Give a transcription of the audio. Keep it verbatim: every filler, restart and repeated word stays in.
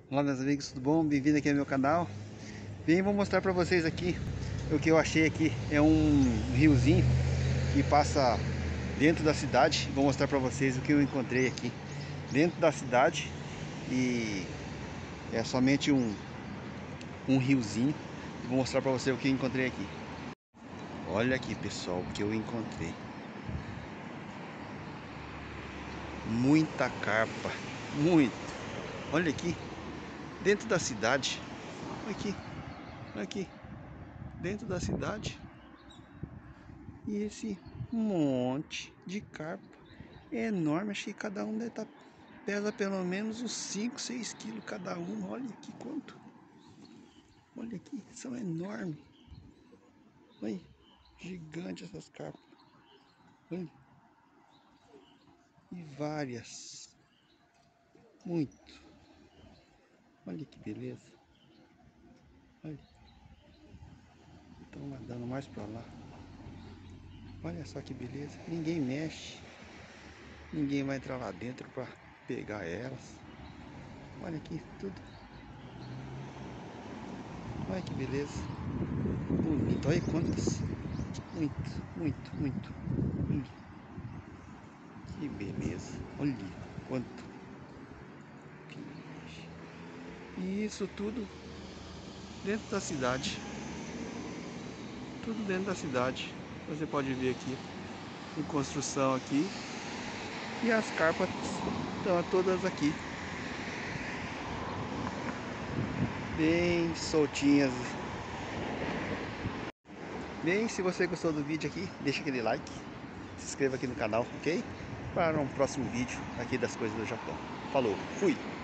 Olá meus amigos, tudo bom? Bem-vindo aqui ao meu canal. Bem, vou mostrar para vocês aqui o que eu achei aqui. É um riozinho que passa dentro da cidade. Vou mostrar para vocês o que eu encontrei aqui dentro da cidade. E é somente um, um riozinho. Vou mostrar para você o que eu encontrei aqui. Olha aqui pessoal, o que eu encontrei. Muita carpa, muito. Olha aqui, dentro da cidade. Olha aqui, olha aqui, dentro da cidade. E esse monte de carpa é enorme. Acho que cada um deve tá, pesa pelo menos uns cinco, seis quilos cada um. Olha aqui quanto. Olha aqui, são enormes. Olha, gigante essas carpas. Olha. E várias. Muito. Olha que beleza. Olha. Estão nadando mais pra lá. Olha só que beleza. Ninguém mexe. Ninguém vai entrar lá dentro pra pegar elas. Olha aqui tudo. Olha que beleza. Bonito. Olha quantas. Muito, muito, muito. Olha. Que beleza. Olha quanto. E isso tudo dentro da cidade. Tudo dentro da cidade. Você pode ver aqui. Em construção aqui. E as carpas estão todas aqui. Bem soltinhas. Bem, se você gostou do vídeo aqui, deixa aquele like. Se inscreva aqui no canal, ok? Para um próximo vídeo aqui das coisas do Japão. Falou, fui!